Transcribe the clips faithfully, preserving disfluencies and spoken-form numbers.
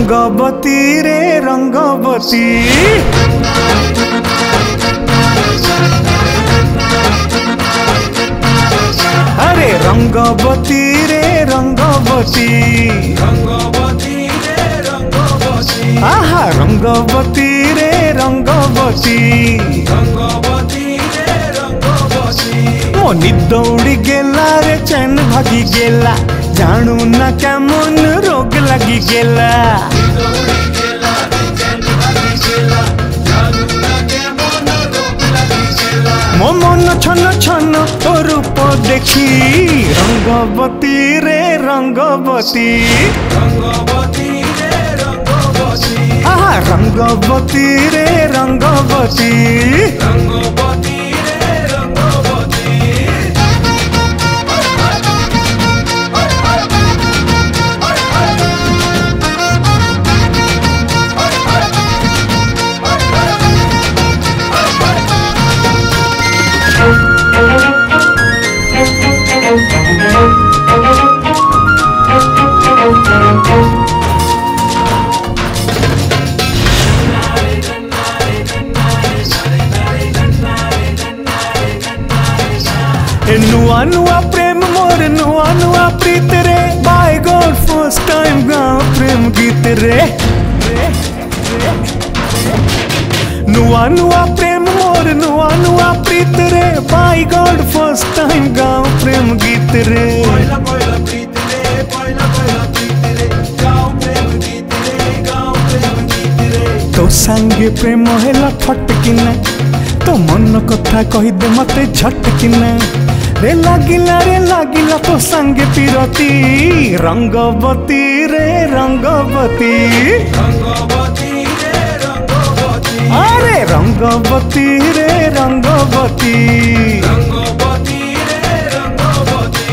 रंगवती रे रंगवती। अरे रंगवती रे रंगवती, रंगवती रे रंगवती, आहा रंगवती रे रंगवती, रंगवती रे रंगवती। मो निद उड़ी गेला रे चैन भागी गेला, जानू ना केमन रोग लगी गेला। मो मन छन छन तो रूप देखी, रंगवती रे रंगवती, रंगवती रे रंगवती, आहा रंगवती रे रंगवती, रंगवती रे रंगवती। नुआ नुआ प्रेम मोर नुआ नुआ प्रीत रे, बाय गॉड फर्स्ट टाइम गाँव प्रेम गीत रे। नुआ नुआ प्रेम मोर नुआ नुआ प्रीत रे, बाय गॉड फर्स्ट टाइम गाँव प्रेम गीत रे। पहला पहला प्रीत रे, पहला पहला प्रीत रे, गाँव प्रेम गीत रे, गाँव प्रेम गीत रे। तो संगे प्रेम हेला फटकिना, तो मन कथा कहीदे मते झटकिना, रे लागिला रे लागिला तो संगे पिरती, रंगवती रे रंगवती, रंगवती रे रंगवती, अरे रंगवती रे रंगवती, रंगवती रे रंगवती।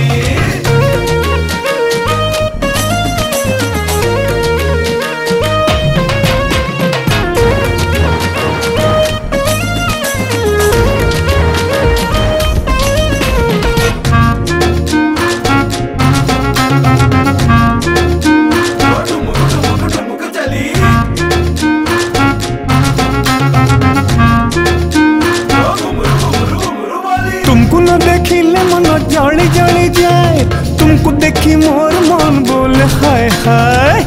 तुमको न देखिले मन जली जली जाए, तुमको देखी मोर मन बोले हाय हाय।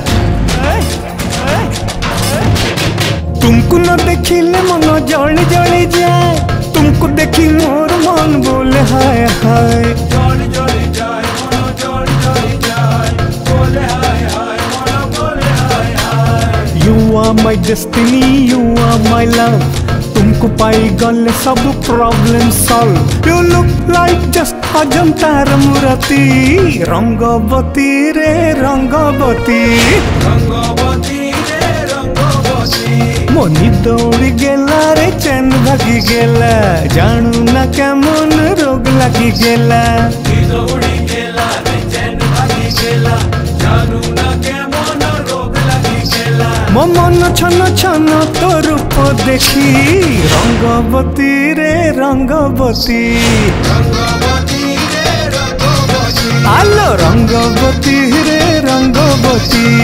तुमको न देखिले मन जली जली जाए, तुमको देखी मोर मन बोले हाय हाय। जली जली जाए मन जली जली जाए, बोले हाय हाय मन बोले हाय हाय। You are my destiny, you are my love, तुमको पाई गले सब problem solve. You look like just Ajanta मूर्ति, रंगवती रे रंगवती, रंगवती रे रंगवती। मो निद उड़ी गेला रे चैन भागी गेला, जानू ना केमन रोग लगी गेला। निद उड़ी गेला रे चैन भागी गेला, जानू ना केमन रोग लगी गेला। मो मन छन छन तो रूप देखी, रंगवती रे रंगवती, रंगवती रे रंगवती, आलो रंगवती रे रंगवती।